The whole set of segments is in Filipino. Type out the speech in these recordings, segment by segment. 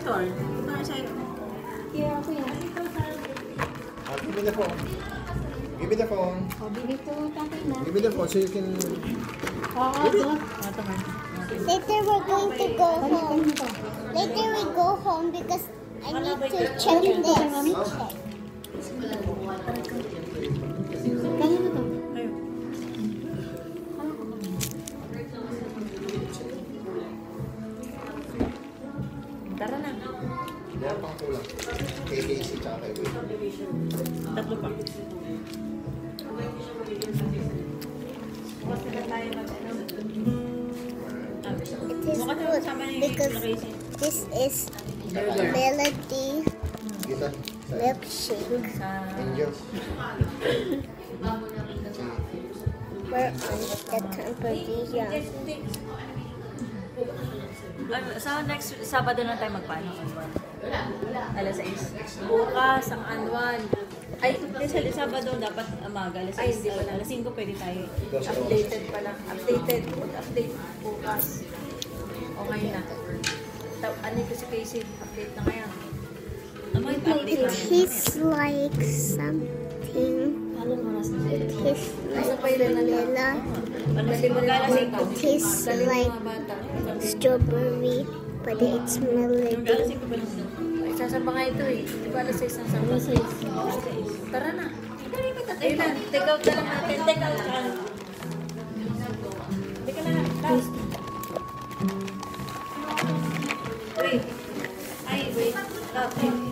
monitor. Yeah, ako yan. Give me the phone. Give me the phone. O, bili to tatay na. Give me the phone so you can... Later we're going to go home. Later we go home because I need to check this. Kaya na to. Tara na. Meron pang kulang. Kay Casey tsaka kay Will. Tatlo pa. It is good because this is Melody Kita. milkshake. Angel. We're on the competition. So next Sabado na tayo magpaano? Alas 6. Bukas ang annual. Ay, sa Sabado dapat umaga. Alas 6. Alas 5 pwede tayo. Updated pala. Update bukas. Okay na. Ano ko si Casey? Update na ngayon. It tastes like something. It tastes like vanilla. It tastes like strawberry, but it's melody. Sasamba nga ito eh. Di ba alas 6 ang samba? Tara na. Ayun na. Take out na lang natin. Take out ka. Hindi ka na. Taste. Wait. Ay, wait. Stop.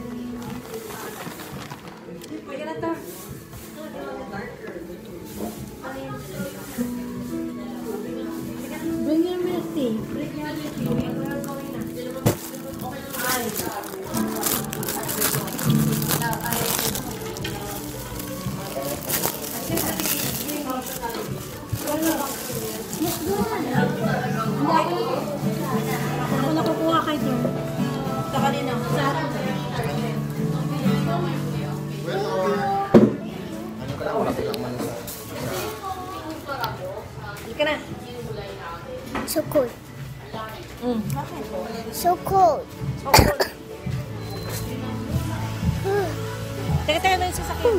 Pwede na to. Bring your milk tea. Ako nakukuha kay John. Sa kanina. Sa atin. Ano ka lang? Wala lang man sa... Hindi ka na. So cold. So cold. Teka na yung sasakyan.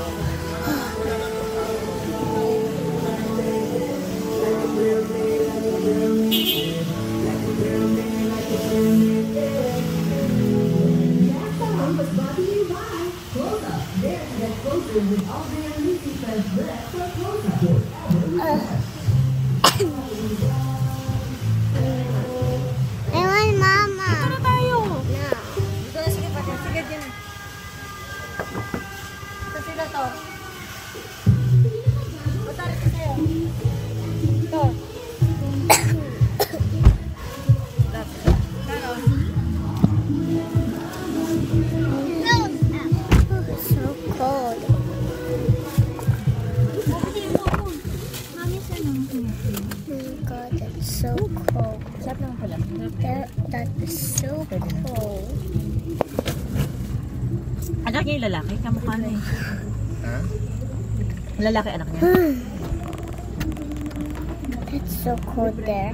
I want mama. Ito na tayo. No. Dito na, sige pa. Sige dyan. Ito sila to. Matari ka sa'yo. Ito. Kano? So cold. Oh my god, it's so cold. Sarap naman pala. That is so cold. Anak niya yung lalaki. Kamukha na eh. Ha? Lalaki anak niya. It's so cold there.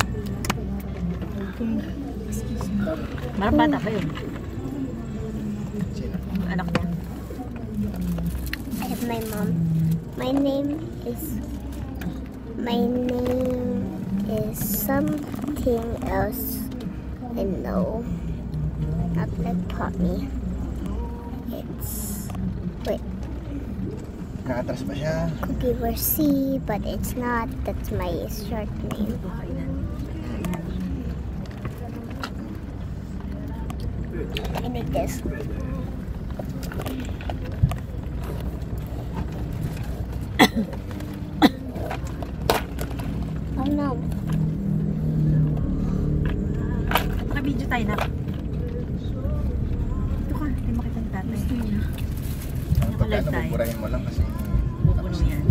Marang bata pa yun. Sino? Anak niya. I have my mom. My name is something else. I know. Not like Poppy. It's wait. Nakatras pa siya. Could be Mercy, but it's not. That's my short name. I need this. Oh no. Naka-video tayo na. Ito ka, hindi makita ng tatay. Naka-live tayo. Buburahin mo lang kasi... Pupuno yan.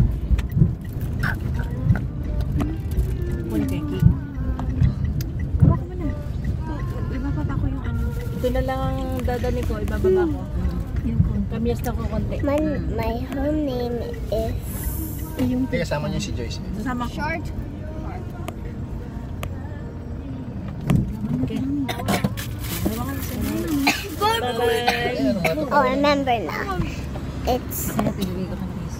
Puno ko yung cake. Kuha ko muna. Ibababa ko yung ano. Ito na lang ang dadani ko. Ibababa ko. Kamiyas na ko konti. My whole name is Hindi, kasama niya si Joyce. Kasama ko. Short. Okay. Dalawa ka na sa Oh, I remember now. It's Ano pinigay ko ng Chris?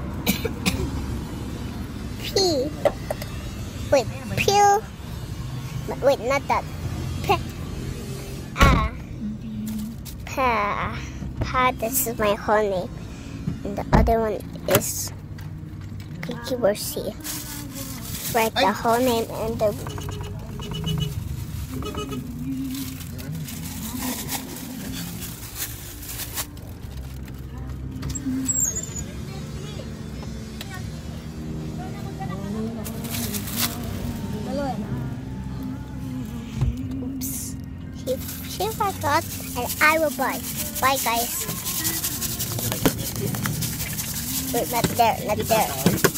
P. Wait, pill. Wait, not that. P. Pa. This is my whole name. And the other one is Kiki Borsi. Write the whole name and the. Oops. She forgot, and I will buy. Bye, guys. Wait, not there, not there.